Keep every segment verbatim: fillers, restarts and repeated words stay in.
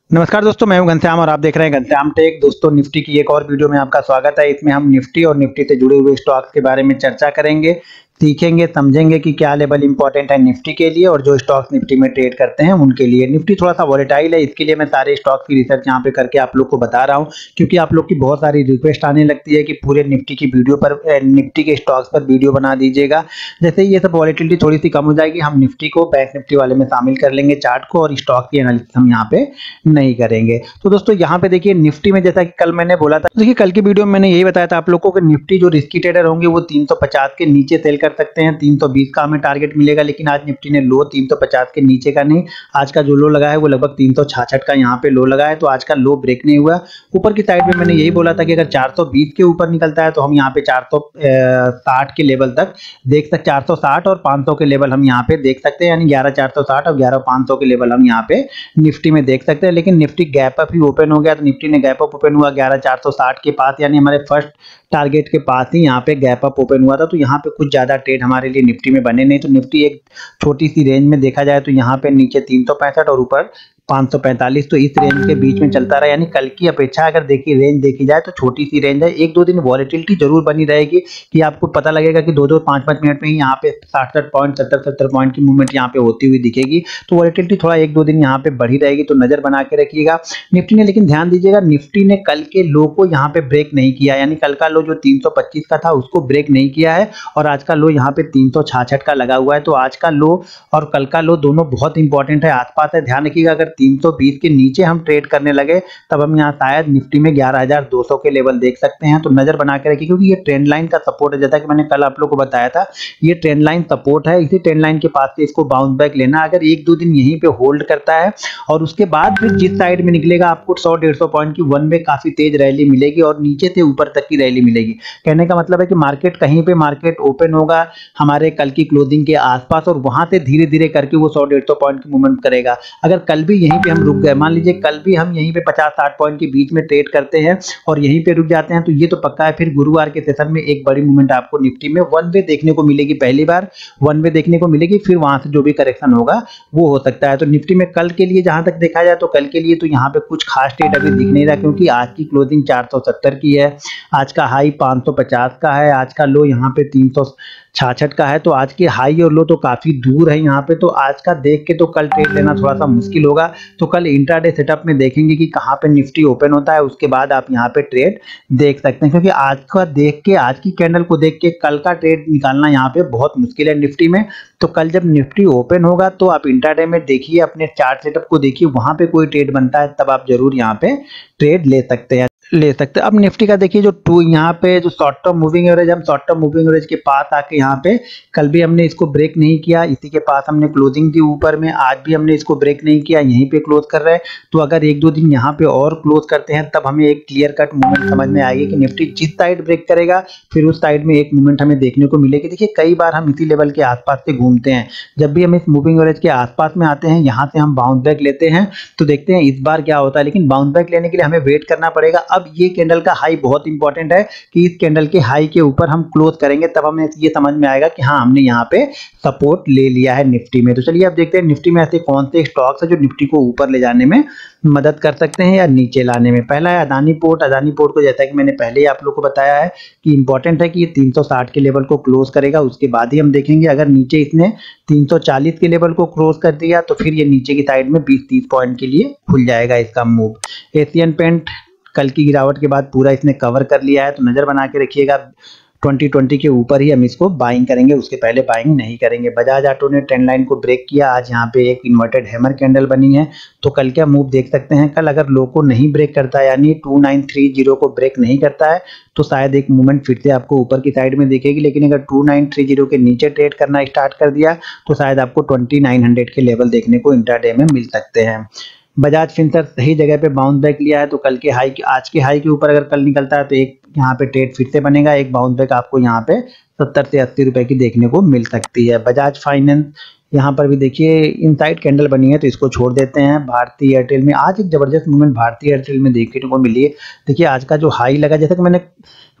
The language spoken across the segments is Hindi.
नमस्कार दोस्तों, मैं हूं घनश्याम और आप देख रहे हैं घनश्याम टेक। दोस्तों, निफ्टी की एक और वीडियो में आपका स्वागत है। इसमें हम निफ्टी और निफ्टी से जुड़े हुए स्टॉक्स के बारे में चर्चा करेंगे, सीखेंगे, समझेंगे कि क्या लेवल इंपॉर्टेंट है निफ्टी के लिए और जो स्टॉक्स निफ्टी में ट्रेड करते हैं उनके लिए। निफ्टी थोड़ा सा वॉलेटाइल है, इसके लिए मैं सारे स्टॉक्स की रिसर्च यहाँ पे करके आप लोग को बता रहा हूँ, क्योंकि आप लोग की बहुत सारी रिक्वेस्ट आने लगती है कि पूरे निफ्टी की वीडियो पर निफ्टी के स्टॉक्स पर वीडियो बना दीजिएगा। जैसे ही ये सब वॉलेटिलिटी थोड़ी सी कम हो जाएगी, हम निफ्टी को बैंक निफ्टी वाले में शामिल कर लेंगे चार्ट को, और स्टॉक की एनालिसिस हम यहाँ पे नहीं करेंगे। तो दोस्तों, यहाँ पे देखिए निफ्टी में जैसा कि कल मैंने बोला था, देखिए कल की वीडियो में मैंने यही बताया था आप लोगों को कि निफ्टी जो रिस्की ट्रेडर होंगे वो तीन सौ पचास के नीचे सेल कर सकते हैं, तीन सौ बीस का हमें टारगेट मिलेगा। लेकिन आज निफ्टी ने लो तीन सौ पचास के नीचे का नहीं, आज का जो लो लगा है वो लगभग तीन सौ छियासठ का यहाँ पे लो लगा है, तो आज का लो ब्रेक नहीं हुआ। ऊपर की साइड में मैंने यही बोला था कि अगर चार सौ बीस के ऊपर निकलता है तो हम यहाँ पे चार सौ साठ के लेवल तक देख सकते, चार सौ साठ और पाँच सौ के लेवल हम यहाँ पे देख सकते हैं, यानी ग्यारह चार सौ साठ और ग्यारह पाँच सौ के लेवल हम यहाँ पे निफ्टी में देख सकते हैं। लेकिन निफ्टी गैप अप ही ओपन हो गया, तो निफ्टी ने गैप अप ओपन हुआ ग्यारह चार सौ साठ के पास, यानी हमारे फर्स्ट टारगेट के पास ही यहाँ पे गैप अप ओपन हुआ था। तो यहाँ पे कुछ ज्यादा ट्रेड हमारे लिए निफ्टी में बने नहीं। तो निफ्टी एक छोटी सी रेंज में देखा जाए तो यहाँ पे नीचे तीन सौ पैंसठ और ऊपर पाँच सौ पैंतालीस, तो इस रेंज के बीच में चलता रहा। यानी कल की अपेक्षा अगर देखिए रेंज देखी जाए तो छोटी सी रेंज है। एक दो दिन वॉलेटिलिटी जरूर बनी रहेगी कि आपको पता लगेगा कि दो दो पाँच पाँच मिनट में ही यहाँ पे साठ साठ पॉइंट सत्तर सत्तर पॉइंट की मूवमेंट यहाँ पे होती हुई दिखेगी। तो वॉलेटिलिटी थोड़ा एक दो दिन यहाँ पे बढ़ी रहेगी, तो नजर बना के रखिएगा निफ्टी ने। लेकिन ध्यान दीजिएगा, निफ्टी ने कल के लो को यहाँ पे ब्रेक नहीं किया, यानी कल का लो जो तीन सौ पच्चीस का था उसको ब्रेक नहीं किया है, और आज का लो यहाँ पे तीन सौ छियासठ का लगा हुआ है। तो आज का लो और कल का लो दोनों बहुत इंपॉर्टेंट है, आसपास है। ध्यान रखिएगा, अगर तीन सौ बीस के नीचे हम ट्रेड करने लगे तब हम यहाँ शायद निफ्टी में ग्यारह हज़ार दो सौ के लेवल देख सकते हैं। तो नजर बना के रखिए, क्योंकि ये ट्रेंड लाइन का सपोर्ट है। जैसा कि मैंने कल आप लोग को बताया था, ये ट्रेंड लाइन सपोर्ट है, इसी ट्रेंड लाइन के पास से इसको बाउंस बैक लेना। अगर एक दो दिन यहीं पे होल्ड करता है और उसके बाद फिर जिस साइड में निकलेगा, आपको सौ डेढ़ सौ पॉइंट की वन वे काफी तेज रैली मिलेगी और नीचे से ऊपर तक की रैली मिलेगी। कहने का मतलब है कि मार्केट कहीं पे मार्केट ओपन होगा हमारे कल की क्लोजिंग के आसपास, और वहां से धीरे धीरे करके वो सौ डेढ़ सौ पॉइंट की मूवमेंट करेगा। अगर कल भी यहीं पे हम रुक गए, मान लीजिए कल भी हम यहीं पे पचास साठ पॉइंट के बीच में ट्रेड करते हैं और यहीं पे रुक जाते हैं, तो ये तो पक्का है फिर गुरुवार के सेशन में एक बड़ी मूवमेंट आपको निफ्टी में वन वे देखने को मिलेगी। पहली बार वन वे देखने को मिलेगी, फिर वहां से जो भी करेक्शन होगा वो हो सकता है। तो निफ्टी में कल के लिए जहां तक देखा जाए तो कल के लिए तो यहाँ पे कुछ खास ट्रेड अभी दिख नहीं रहा, क्योंकि आज की क्लोजिंग चार सौ सत्तर की है, आज का हाई पाँच सौ पचास का है, आज का लो यहाँ पे तीन सौ छियासठ का है। तो आज के हाई और लो तो काफी दूर है यहाँ पे। तो आज का देख के तो कल ट्रेड लेना थोड़ा सा मुश्किल होगा। तो कल इंट्राडे सेटअप में देखेंगे कि कहाँ पे निफ्टी ओपन होता है, उसके बाद आप यहाँ पे ट्रेड देख सकते हैं, क्योंकि आज का देख के, आज की कैंडल को देख के कल का ट्रेड निकालना यहाँ पे बहुत मुश्किल है निफ्टी में। तो कल जब निफ्टी ओपन होगा तो आप इंट्राडे में देखिए, अपने चार्ट सेटअप को देखिए, वहां पे कोई ट्रेड बनता है तब आप जरूर यहाँ पे ट्रेड ले सकते हैं ले सकते हैं अब निफ्टी का देखिए, जो टू यहाँ पे जो शॉर्ट टर्म मूविंग एवरेज, हम शॉर्ट टर्म मूविंग एवरेज के पास आके यहाँ पे कल भी हमने इसको ब्रेक नहीं किया, इसी के पास हमने क्लोजिंग दी ऊपर में, आज भी हमने इसको ब्रेक नहीं किया, यहीं पे क्लोज कर रहे हैं। तो अगर एक दो दिन यहाँ पे और क्लोज करते हैं तब हमें एक क्लियर कट मूवमेंट समझ में आएगी कि निफ्टी जिस साइड ब्रेक करेगा फिर उस साइड में एक मूवमेंट हमें देखने को मिलेगी। देखिए कई बार हम इसी लेवल के आसपास से घूमते हैं, जब भी हम इस मूविंग एवरेज के आसपास में आते हैं यहाँ से हम बाउंस बैक लेते हैं। तो देखते हैं इस बार क्या होता है, लेकिन बाउंस बैक लेने के लिए हमें वेट करना पड़ेगा। अब ये कैंडल का हाई बहुत इंपॉर्टेंट है कि इस कैंडल के हाई के ऊपर हम क्लोज करेंगे, तब हमें ये समझ में आएगा कि हाँ हमने यहाँ पे सपोर्ट ले लिया है निफ्टी में। तो चलिए अब देखते हैं निफ्टी में ऐसे कौन से स्टॉक्स है जो निफ्टी को ऊपर ले जाने में मदद कर सकते हैं या नीचे लाने में। पहला है अदानी पोर्ट। अदानी पोर्ट को जैसा कि मैंने पहले ही आप लोग को बताया है कि इंपॉर्टेंट है कि ये तीन सौ साठ के लेवल को क्लोज करेगा, उसके बाद ही हम देखेंगे। अगर नीचे इसने तीन सौ चालीस के लेवल को क्रॉस कर दिया तो फिर ये नीचे की साइड में बीस तीस पॉइंट के लिए खुल जाएगा इसका मूव। एशियन पेंट कल की गिरावट के बाद पूरा इसने कवर कर लिया है, तो नजर बना के रखिएगा ट्वेंटी ट्वेंटी के ऊपर ही हम इसको बाइंग करेंगे, उसके पहले बाइंग नहीं करेंगे। बजाज ऑटो ने ट्रेंड लाइन को ब्रेक किया, आज यहाँ पे एक इन्वर्टेड हैमर कैंडल बनी है, तो कल क्या मूव देख सकते हैं। कल अगर लो को नहीं ब्रेक करता है, यानी टू नाइन थ्री जीरो को ब्रेक नहीं करता है, तो शायद एक मूवमेंट फिर से आपको ऊपर की साइड में दिखेगी। लेकिन अगर टू नाइन थ्री जीरो के नीचे ट्रेड करना स्टार्ट कर दिया तो शायद आपको ट्वेंटी नाइन हंड्रेड के लेवल देखने को इंट्राडे में मिल सकते हैं। बजाज फिनसर्व सही जगह पे बाउंस बैक लिया है, तो कल के हाई, आज के हाई के ऊपर अगर कल निकलता है तो एक यहाँ पे ट्रेड फिर से बनेगा, एक बाउंस बैक आपको यहाँ पे सत्तर से अस्सी रुपए की देखने को मिल सकती है। बजाज फाइनेंस, यहाँ पर भी देखिए इनसाइड कैंडल बनी है, तो इसको छोड़ देते हैं। भारतीय एयरटेल में आज एक जबरदस्त मूवमेंट भारतीय एयरटेल में देखने को मिली है। देखिए आज का जो हाई लगा, जैसा कि मैंने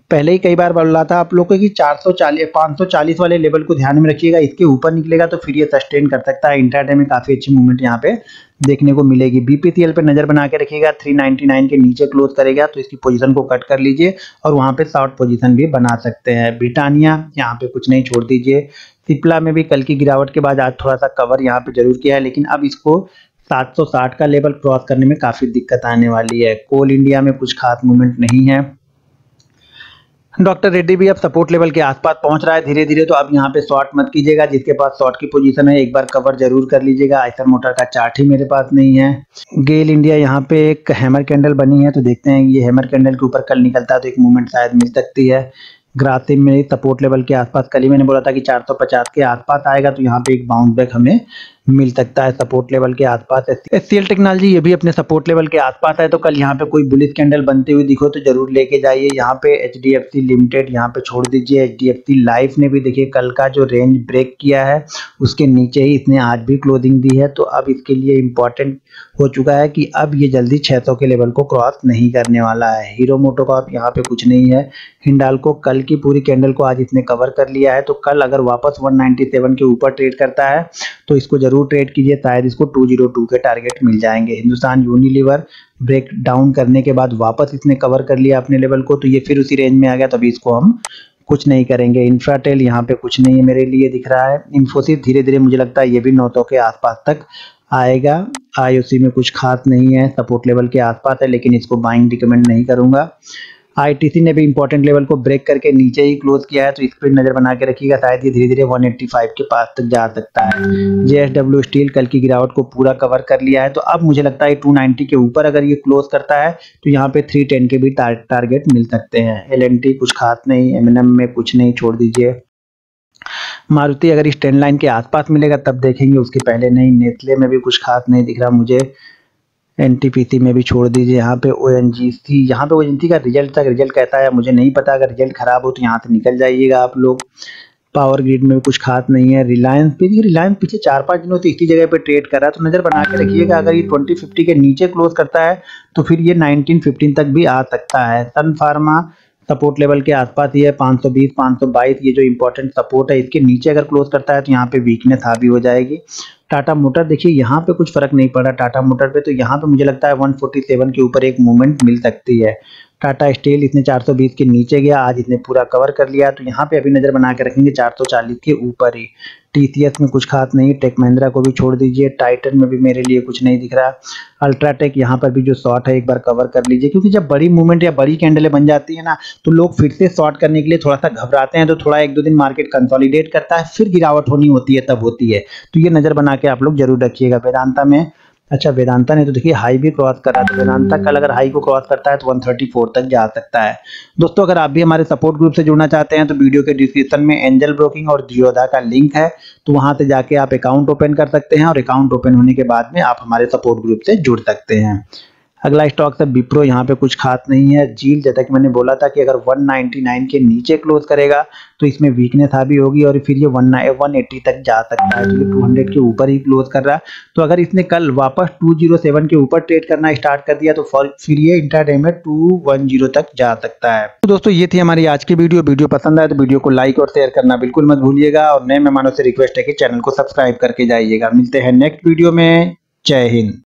पहले ही कई बार बोल रहा था आप लोग को कि चार सौ चालीस पाँच सौ चालीस वाले लेवल को ध्यान में रखिएगा, इसके ऊपर निकलेगा तो फिर ये सस्टेन कर सकता है। इंट्राडे में काफी अच्छी मूवमेंट यहाँ पे देखने को मिलेगी। बीपीसीएल पे नजर बना के रखिएगा, तीन सौ निन्यानवे के नीचे क्लोज करेगा तो इसकी पोजीशन को कट कर लीजिए और वहां पे शॉर्ट पोजीशन भी बना सकते हैं। ब्रिटानिया यहाँ पे कुछ नहीं, छोड़ दीजिए। सिप्ला में भी कल की गिरावट के बाद आज थोड़ा सा कवर यहाँ पे जरूर किया है, लेकिन अब इसको सात सौ साठ का लेवल क्रॉस करने में काफी दिक्कत आने वाली है। कोल इंडिया में कुछ खास मूवमेंट नहीं है। डॉक्टर रेड्डी भी अब सपोर्ट लेवल के आसपास पहुंच रहा है धीरे धीरे, तो अब यहाँ पे शॉर्ट मत कीजिएगा। जिसके पास शॉर्ट की पोजीशन है एक बार कवर जरूर कर लीजिएगा। आइसर मोटर का चार्ट ही मेरे पास नहीं है। गेल इंडिया यहाँ पे एक हैमर कैंडल बनी है, तो देखते हैं ये हैमर कैंडल के ऊपर कल निकलता है तो एक मूवमेंट शायद मिल सकती है। ग्रासिम में सपोर्ट लेवल के आसपास, कल ही मैंने बोला था कि चार सौ पचास के आसपास आएगा तो यहाँ पे एक बाउंस बैक हमें मिल सकता है सपोर्ट लेवल के आसपास। एचसीएल टेक्नोलॉजी ये भी अपने सपोर्ट लेवल के आसपास है, तो कल यहाँ पे कोई बुलिश कैंडल बनते हुए दिखो तो जरूर लेके जाइए। यहाँ पे एचडीएफसी लिमिटेड यहाँ पे छोड़ दीजिए। एचडीएफसी लाइफ ने भी देखिए कल का जो रेंज ब्रेक किया है उसके नीचे ही इसने आज भी क्लोजिंग दी है, तो अब इसके लिए इंपॉर्टेंट हो चुका है कि अब ये जल्दी छह सौ के लेवल को क्रॉस नहीं करने वाला है। हीरो मोटोकॉर्प यहाँ पे कुछ नहीं है। हिंडाल्को कल की पूरी कैंडल को आज इसने कवर कर लिया है, तो कल अगर वापस एक सौ सत्तानवे के ऊपर ट्रेड करता है तो इसको जरूर ट्रेड कीजिए, शायद इसको दो सौ दो के टारगेट मिल जाएंगे। हिंदुस्तान यूनिलीवर ब्रेक डाउन करने के बाद वापस इसने कवर कर लिया अपने लेवल को, तो ये फिर उसी रेंज में आ गया, तभी इसको हम कुछ नहीं करेंगे। इंफ्राटेल यहाँ पे कुछ नहीं है मेरे लिए दिख रहा है। इन्फोसिस धीरे धीरे मुझे लगता है ये भी नौ सौ के आसपास तक आएगा। आईओसी में कुछ खास नहीं है, सपोर्ट लेवल के आसपास है, लेकिन इसको बाइंग रिकमेंड नहीं करूंगा। आईटीसी ने भी इंपॉर्टेंट लेवल को ब्रेक करके नीचे ही क्लोज किया है, तो इस पर नजर बना के रखिएगा, शायद ये धीरे धीरे एक सौ पचासी के पास तक जा सकता है। जेएसडब्ल्यू स्टील कल की गिरावट को पूरा कवर कर लिया है, तो अब मुझे लगता है दो सौ नब्बे के ऊपर अगर ये क्लोज करता है तो यहाँ पे तीन सौ दस के भी टार, टारगेट मिल सकते हैं। एलएनटी कुछ खास नहीं, एमएनएम में कुछ नहीं, छोड़ दीजिए। मारुति अगर इस ट्रेंड लाइन के आसपास मिलेगा तब देखेंगे, उसके पहले नहीं। नेस्ले में भी कुछ खास नहीं दिख रहा मुझे। एनटीपीसी में भी छोड़ दीजिए। यहाँ पे ओएनजीसी, यहाँ पे ओएनजीसी का रिजल्ट तक रिजल्ट कैसा है मुझे नहीं पता, अगर रिजल्ट खराब हो तो यहाँ से निकल जाइएगा आप लोग। पावर ग्रिड में भी कुछ खास नहीं है। रिलायंस भी, रिलायंस पीछे चार पांच दिनों से इसी जगह पे ट्रेड कर रहा है, तो नजर बना के रखिएगा, अगर ये बीस पचास के नीचे क्लोज करता है तो फिर ये उन्नीस पंद्रह तक भी आ सकता है। सन फार्मा सपोर्ट लेवल के आसपास ही है, पाँच सौ बीस पाँच सौ बाईस ये जो इंपॉर्टेंट सपोर्ट है, इसके नीचे अगर क्लोज करता है तो यहाँ पे वीकनेस हावी हो जाएगी। टाटा मोटर देखिए यहाँ पे कुछ फर्क नहीं पड़ा टाटा मोटर पे, तो यहाँ पे मुझे लगता है एक सौ सैंतालीस के ऊपर एक मूवमेंट मिल सकती है। टाटा स्टील इसने चार सौ बीस के नीचे गया, आज इसने पूरा कवर कर लिया, तो यहाँ पे अभी नजर बना के रखेंगे चार सौ चालीस के ऊपर ही। टीसीएस में कुछ खास नहीं, टेक महिंद्रा को भी छोड़ दीजिए। टाइटन में भी मेरे लिए कुछ नहीं दिख रहा। अल्ट्राटेक यहाँ पर भी जो शॉर्ट है एक बार कवर कर लीजिए, क्योंकि जब बड़ी मूवमेंट या बड़ी कैंडलें बन जाती है ना तो लोग फिर से शॉर्ट करने के लिए थोड़ा सा घबराते हैं, तो थोड़ा एक दो दिन मार्केट कंसोलिडेट करता है, फिर गिरावट होनी होती है तब होती है, तो ये नजर बना के आप लोग जरूर रखिएगा। वेदांता में, अच्छा वेदांता ने तो देखिए हाई भी क्रॉस करा, तो वेदांता कल अगर हाई को क्रॉस करता है तो एक सौ चौंतीस तक जा सकता है। दोस्तों अगर आप भी हमारे सपोर्ट ग्रुप से जुड़ना चाहते हैं तो वीडियो के डिस्क्रिप्शन में एंजल ब्रोकिंग और जियोदा का लिंक है, तो वहां से जाके आप अकाउंट ओपन कर सकते हैं और अकाउंट ओपन होने के बाद में आप हमारे सपोर्ट ग्रुप से जुड़ सकते हैं। अगला स्टॉक है विप्रो, यहाँ पे कुछ खास नहीं है। जील जैसा कि मैंने बोला था कि अगर एक सौ निन्यानवे के नीचे क्लोज करेगा तो इसमें वीकनेस हावी होगी और फिर ये एक सौ अस्सी तक जा सकता है, तो ये दो सौ के ऊपर ही क्लोज कर रहा है, तो अगर इसने कल वापस दो सौ सात के ऊपर ट्रेड करना स्टार्ट कर दिया तो फिर ये इंट्राडे में दो सौ दस तक जा सकता है। तो दोस्तों ये थी हमारी आज की वीडियो। वीडियो पसंद आए तो वीडियो को लाइक और शेयर करना बिल्कुल मत भूलिएगा, और नए मेहमानों से रिक्वेस्ट है कि चैनल को सब्सक्राइब करके जाइएगा। मिलते हैं नेक्स्ट वीडियो में। जय हिंद।